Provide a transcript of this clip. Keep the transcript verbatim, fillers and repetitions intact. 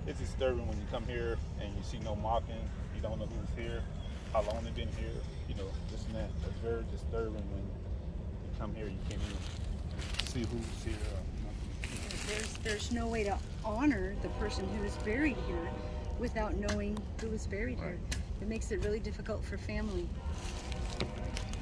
it's disturbing when you come here and you see no marking, you don't know who's here, how long they've been here, you know, this and that. It's very disturbing when you come here, you can't even see who's here. There's, there's no way to honor the person who is buried here without knowing who was buried Right. here. It makes it really difficult for family.